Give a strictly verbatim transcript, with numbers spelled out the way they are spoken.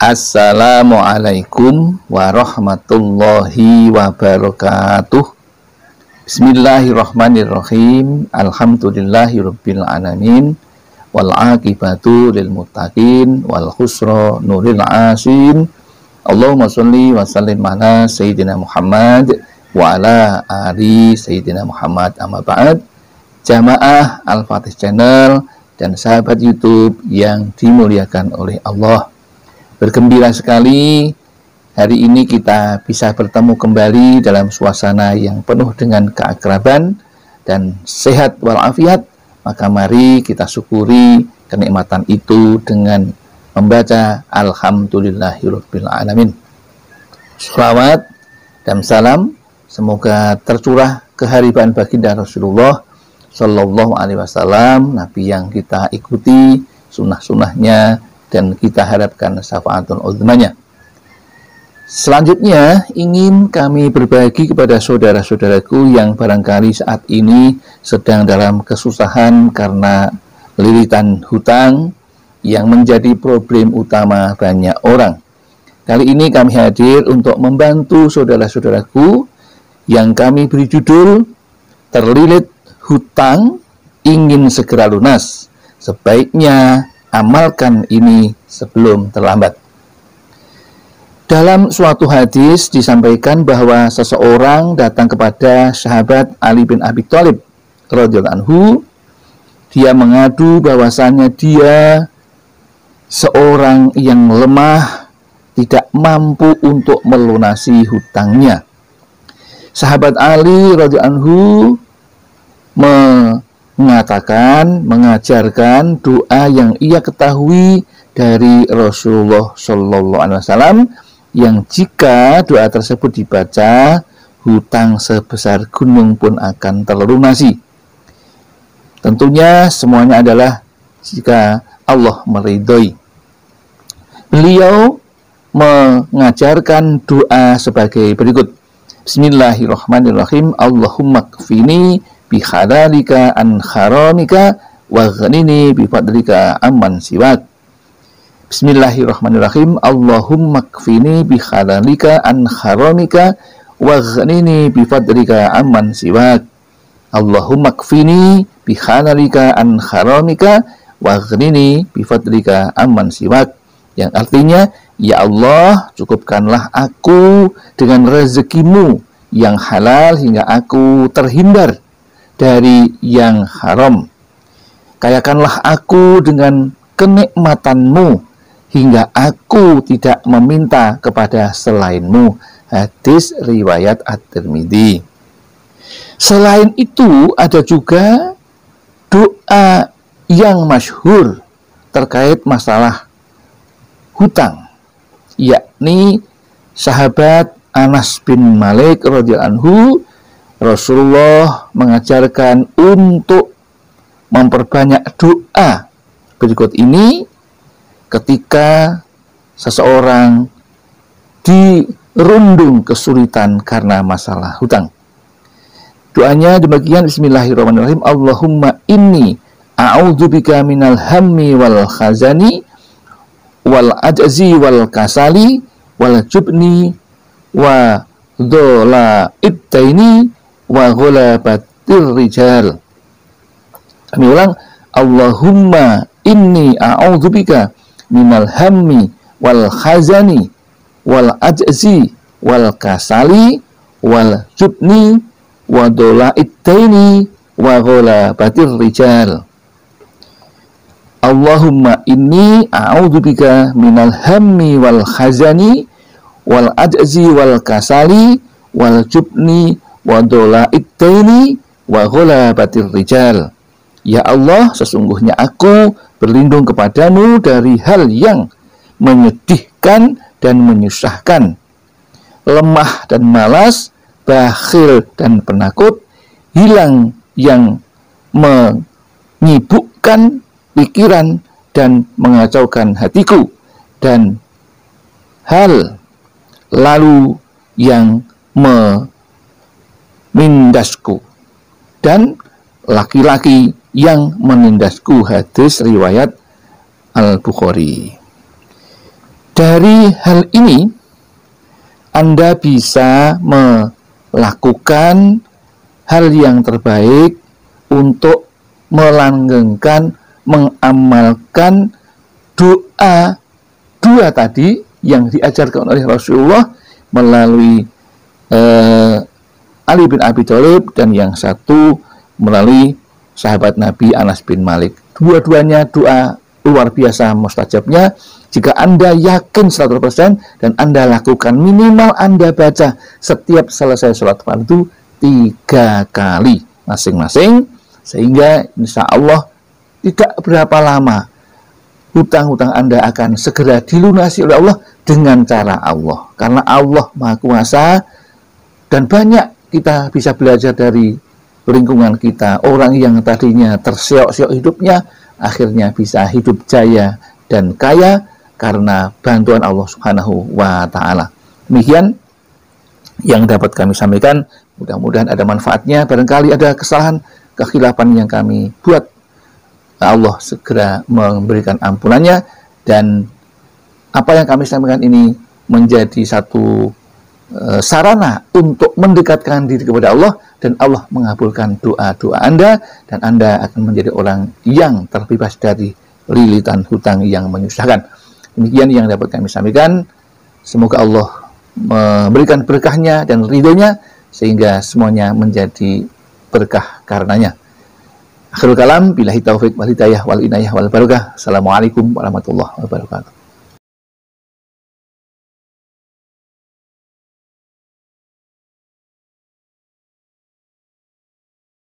Assalamualaikum warahmatullahi wabarakatuh. Bismillahirrahmanirrahim. Alhamdulillahirabbil alamin. Wal aqibatu lil muttaqin wal khusra nuril asin. Allahumma sholli wa sallim ala sayyidina Muhammad wa ala ali sayyidina Muhammad. Amma ba'd. Jamaah Al-Fatih Channel dan sahabat YouTube yang dimuliakan oleh Allah. Bergembira sekali hari ini kita bisa bertemu kembali dalam suasana yang penuh dengan keakraban dan sehat walafiat. Maka mari kita syukuri kenikmatan itu dengan membaca Alhamdulillahirabbil alamin. Shalawat dan salam semoga tercurah keharibaan baginda Rasulullah Sallallahu Alaihi Wasallam, Nabi yang kita ikuti sunnah-sunnahnya dan kita harapkan syafaatul uzmanya. Selanjutnya ingin kami berbagi kepada saudara-saudaraku yang barangkali saat ini sedang dalam kesusahan karena lilitan hutang yang menjadi problem utama banyak orang. Kali ini kami hadir untuk membantu saudara-saudaraku yang kami beri judul terlilit hutang ingin segera lunas. Sebaiknya amalkan ini sebelum terlambat. Dalam suatu hadis disampaikan bahwa seseorang datang kepada sahabat Ali bin Abi Thalib radhiyallahu anhu. Dia mengadu bahwasannya dia seorang yang lemah, tidak mampu untuk melunasi hutangnya. Sahabat Ali radhiyallahu anhu mengatakan, mengajarkan doa yang ia ketahui dari Rasulullah Shallallahu Alaihi Wasallam, yang jika doa tersebut dibaca, hutang sebesar gunung pun akan terlunasi. Tentunya semuanya adalah jika Allah meridhoi. Beliau mengajarkan doa sebagai berikut. Bismillahirrahmanirrahim. Allahumma kfini bihalalika an haramika wa ghnini bifadlika amman siwak. Bismillahirrahmanirrahim. Allahumma kfini bihalalika an haramika wa ghnini bifadlika amman siwak. Allahumma kfini bihalalika an haramika wa ghnini bifadlika amman siwak. Yang artinya, ya Allah, cukupkanlah aku dengan rezekimu yang halal hingga aku terhindar dari yang haram. Kayakanlah aku dengan kenikmatanmu hingga aku tidak meminta kepada selainmu. Hadis riwayat At-Tirmidzi. Selain itu ada juga doa yang masyhur terkait masalah hutang, yakni sahabat Anas bin Malik radhiyallahu anhu. Rasulullah mengajarkan untuk memperbanyak doa berikut ini ketika seseorang dirundung kesulitan karena masalah hutang. Doanya demikian, bismillahirrahmanirrahim. Allahumma inni a'udzubika minal hammi wal khazani wal ajzi wal kasali wal jubni wa dhola ibtaini wa ghulabatir rijal. Kami ulang, Allahumma inni a'udzubika minal hammi wal khazani wal ajzi wal kasali wal jubni wa dhola ibtaini wa ghulabatir rijal. Allahumma inni a'udzubika minal hammi wal khazani wal ajzi wal kasali wal jubni wa dhola'iddaini wa ghulabatir rijal. Ya Allah, sesungguhnya aku berlindung kepadamu dari hal yang menyedihkan dan menyusahkan, lemah dan malas, bakhil dan penakut, hilang yang menyibukkan pikiran dan mengacaukan hatiku, dan hal lalu yang menindasku, dan laki-laki yang menindasku. Hadis riwayat Al-Bukhari. Dari hal ini Anda bisa melakukan hal yang terbaik untuk melanggengkan, mengamalkan doa dua tadi yang diajarkan oleh Rasulullah melalui eh, Ali bin Abi Thalib, dan yang satu melalui sahabat Nabi Anas bin Malik. Dua-duanya doa luar biasa mustajabnya. Jika Anda yakin seratus persen dan Anda lakukan, minimal Anda baca setiap selesai sholat fardu tiga kali masing-masing, sehingga insya Allah tidak berapa lama hutang-hutang Anda akan segera dilunasi oleh Allah dengan cara Allah. Karena Allah Maha Kuasa, dan banyak kita bisa belajar dari lingkungan kita. Orang yang tadinya terseok-seok hidupnya, akhirnya bisa hidup jaya dan kaya karena bantuan Allah Subhanahu wa Ta'ala. Demikian yang dapat kami sampaikan. Mudah-mudahan ada manfaatnya. Barangkali ada kesalahan, kekhilafan yang kami buat, Allah segera memberikan ampunannya, dan apa yang kami sampaikan ini menjadi satu e, sarana untuk mendekatkan diri kepada Allah, dan Allah mengabulkan doa-doa Anda, dan Anda akan menjadi orang yang terbebas dari lilitan hutang yang menyusahkan. Demikian yang dapat kami sampaikan. Semoga Allah memberikan berkahnya dan ridhonya, sehingga semuanya menjadi berkah karenanya. Akhirul kalam, billahi taufik wal hidayah wal inayah wal barakah. Assalamualaikum warahmatullahi wabarakatuh.